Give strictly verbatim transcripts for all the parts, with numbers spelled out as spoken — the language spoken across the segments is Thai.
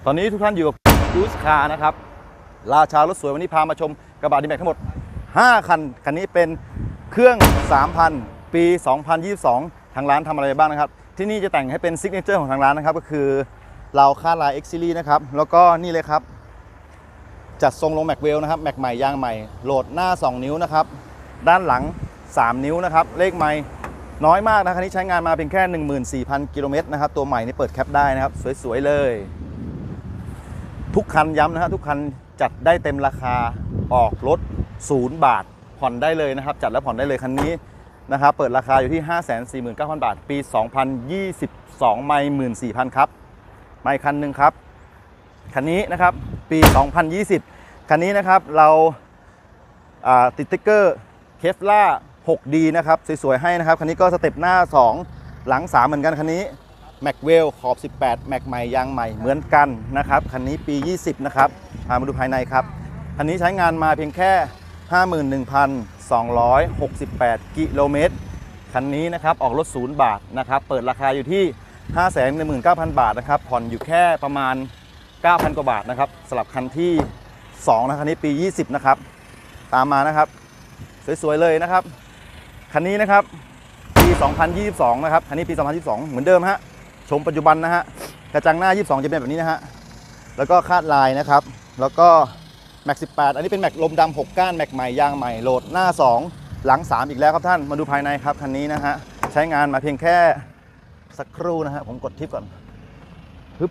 ตอนนี้ทุกท่านอยู่กับยูสคาร์นะครับราชารถสวยวันนี้พามาชมกระบะดีแม็กทั้งหมดห้าคันคันนี้เป็นเครื่อง สามพัน ปี สองพันยี่สิบสอง ทางร้านทำอะไรบ้างนะครับที่นี่จะแต่งให้เป็นซิกเนเจอร์ของทางร้านนะครับก็คือเราคาดลาย X Series นะครับแล้วก็นี่เลยครับจัดทรงลงแม็กเวลนะครับแม็กใหม่ยางใหม่โหลดหน้าสองนิ้วนะครับด้านหลังสามนิ้วนะครับเลขไมล์น้อยมากนะคันนี้ใช้งานมาเพียงแค่ หนึ่งหมื่นสี่พัน กิโลเมตรนะครับตัวใหม่นี่เปิดแคปได้นะครับสวยๆเลยทุกคันย้ำนะฮะทุกคันจัดได้เต็มราคาออกรถศูนย์บาทผ่อนได้เลยนะครับจัดแล้วผ่อนได้เลยคันนี้นะครับเปิดราคาอยู่ที่ ห้าแสนสี่หมื่นเก้าพัน บาทปี สองพันยี่สิบสอง ไมล์ หนึ่งหมื่นสี่พัน ครับไมล์คันหนึ่งครับคันนี้นะครับปี สองพันยี่สิบ คันนี้นะครับเราติดสติ๊กเกอร์เคฟล่า หกดี นะครับสวยๆให้นะครับคันนี้ก็สเต็ปหน้าสองหลังสามเหมือนกันคันนี้แม็กเวลขอบสิบแปดแม็กใหม่ยางใหม่เหมือนกันนะครับคันนี้ปียี่สิบนะครับพามาดูภายในครับคันนี้ใช้งานมาเพียงแค่ ห้าหมื่นหนึ่งพันสองร้อยหกสิบแปด กิโลเมตรคันนี้นะครับออกรถศูนย์บาทนะครับเปิดราคาอยู่ที่ ห้าแสนหนึ่งหมื่นเก้าพัน บาทนะครับผ่อนอยู่แค่ประมาณ เก้าพัน กว่าบาทนะครับสำหรับคันที่สองนะคันนี้ปียี่สิบนะครับตามมานะครับสวยๆเลยนะครับคันนี้นะครับปี สองพันยี่สิบสอง นะครับคันนี้ปี สองพันยี่สิบสอง เหมือนเดิมฮะชมปัจจุบันนะฮะกระจังหน้ายี่สิบสองจะเป็นแบบนี้นะฮะแล้วก็คาดลายนะครับแล้วก็แม็กสิบแปดอันนี้เป็นแม็กลมดำหกก้านแม็กใหม่ยางใหม่โหลดหน้าสองหลังสามอีกแล้วครับท่านมาดูภายในครับคันนี้นะฮะใช้งานมาเพียงแค่สักครู่นะฮะผมกดทิปก่อนปึ๊บ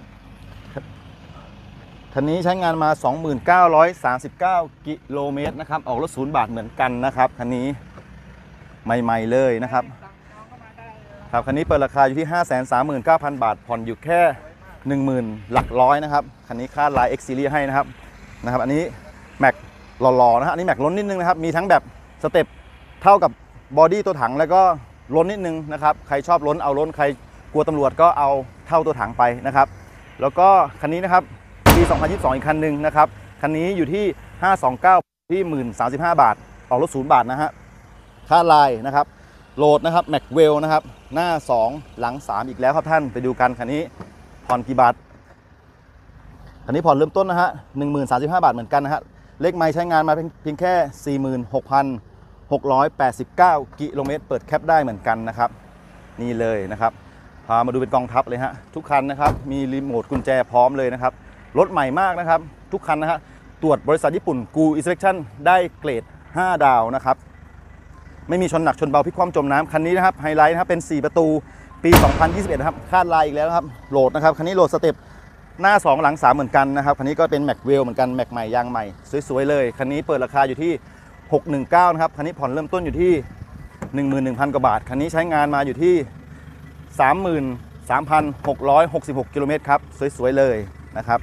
คันนี้ใช้งานมา สองหมื่นเก้าร้อยสามสิบเก้า กิโลเมตรนะครับออกรถศูนย์บาทเหมือนกันนะครับคันนี้ใหม่ๆเลยนะครับครับคันนี้เปิดราคาอยู่ที่ ห้าแสนสามหมื่นเก้าพัน บาทผ่อนอยู่แค่ หนึ่งหมื่น หลักร้อยนะครับคันนี้คาดลาย X Series ให้นะครับนะครับอันนี้แม็กหล่อๆนะฮะอันนี้แม็กล้นนิดนึงนะครับมีทั้งแบบสเต็ปเท่ากับบอดี้ตัวถังแล้วก็ล้นนิดนึงนะครับใครชอบล้นเอาล้นใครกลัวตำรวจก็เอาเท่าตัวถังไปนะครับแล้วก็คันนี้นะครับปี สองพันยี่สิบสอง อีกคันหนึ่งนะครับคันนี้อยู่ที่ ห้าสองเก้า ที่ หนึ่งหมื่นสามสิบห้า บาทออกรถศูนย์บาทนะฮะค่าลายนะครับโหลดนะครับแม็กเวลนะครับหน้าสองหลังสามอีกแล้วครับท่านไปดูกันคันนี้ผ่อนกี่บาทคันนี้ผ่อนเริ่มต้นนะฮะ หนึ่งหมื่นสามสิบห้า บาทเหมือนกันนะฮะเลขไมล์ใช้งานมาเพียงแค่ สี่หมื่นหกพันหกร้อยแปดสิบเก้า กิโลเมตรเปิดแคปได้เหมือนกันนะครับนี่เลยนะครับพามาดูเป็นกองทัพเลยฮะทุกคันนะครับมีรีโมทกุญแจพร้อมเลยนะครับรถใหม่มากนะครับทุกคันนะฮะตรวจบริษัทญี่ปุ่นกูอินสเปคชั่นได้เกรดห้าดาวนะครับไม่มีชนหนักชนเบาพลิกคว่ำจมน้ำคันนี้นะครับไฮไลท์นะครับเป็นสี่ประตูปี สองพันยี่สิบเอ็ด นะครับคาดลายอีกแล้วครับโหลดนะครับคันนี้โหลดสเต็ปหน้าสองหลังสามเหมือนกันนะครับคันนี้ก็เป็นแม็กเวลเหมือนกันแม็กใหม่ยางใหม่สวยๆเลยคันนี้เปิดราคาอยู่ที่หกหนึ่งเก้านะครับคันนี้ผ่อนเริ่มต้นอยู่ที่ หนึ่งหมื่นหนึ่งพัน กว่าบาทคันนี้ใช้งานมาอยู่ที่ สามหมื่นสามพันหกร้อยหกสิบหก กิโลเมตรครับสวยๆเลยนะครับ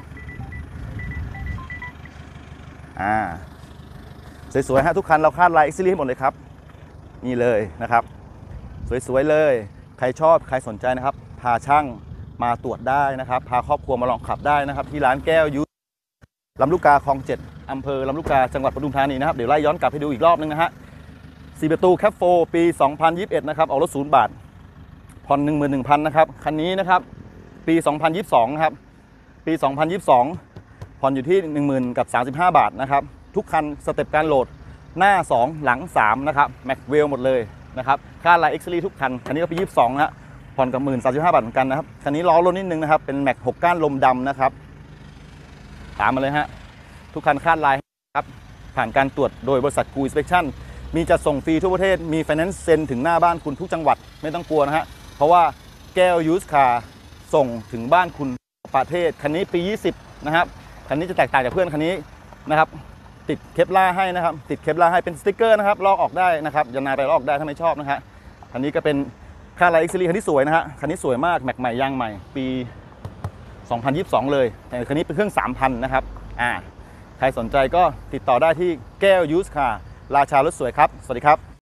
อ่าสวยๆฮะทุกคันเราคาดลาย X Series ให้หมดเลยครับนี่เลยนะครับสวยๆเลยใครชอบใครสนใจนะครับพาช่างมาตรวจได้นะครับพาครอบครัวมาลองขับได้นะครับที่ร้านแก้วยูลำลูกกาคลองเจ็ดอำเภอลำลูกกาจังหวัดปทุมธานีนะครับเดี๋ยวไล่ย้อนกลับให้ดูอีกรอบนึงนะฮะสี่ประตูแคปโฟปี สองพันยี่สิบเอ็ด นะครับออกรถศูนย์บาทผ่อน หนึ่งหมื่นหนึ่งพัน นะครับคันนี้นะครับปี สองพันยี่สิบสอง นะครับปี สองพันยี่สิบสอง ผ่อนอยู่ที่ หนึ่งหมื่น กับสามสิบห้า บาทนะครับทุกคันสเต็ปการโหลดหน้าสองหลังสามนะครับแม็กเวลหมดเลยนะครับค่าลาย X Series ทุกคันคันนี้ก็ปียี่สิบสองนะฮะผ่อนกับ หนึ่งหมื่นสามสิบห้า บาทเหมือนกันนะครับคันนี้ล้อลดนิดนึงนะครับเป็นแม็กหกก้านลมดำนะครับตามมาเลยฮะทุกคันคาดลายครับผ่านการตรวจโดยบริษัทกูอินสเปคชั่นมีจัดส่งฟรีทั่วประเทศมีไฟแนนซ์เซ็นถึงหน้าบ้านคุณทุกจังหวัดไม่ต้องกลัวนะฮะเพราะว่าแก้วยูสคาร์ส่งถึงบ้านคุณประเทศคันนี้ปียี่สิบนะครับคันนี้จะแตกต่างจากเพื่อนคันนี้นะครับติดเคปล่าให้นะครับติดเคปล่าให้เป็นสติ๊กเกอร์นะครับลอกออกได้นะครับยันนาไปลอกได้ถ้าไม่ชอบนะฮะคันนี้ก็เป็นค่าไลท์ X Series คันนี้สวยนะฮะคันนี้สวยมากแม็กใหม่ยางใหม่ปี สองพันยี่สิบสอง เลยแต่คันนี้เป็นเครื่อง สามพัน นะครับอ่าใครสนใจก็ติดต่อได้ที่แก้วยูสคาร์ราชารถสวยครับสวัสดีครับ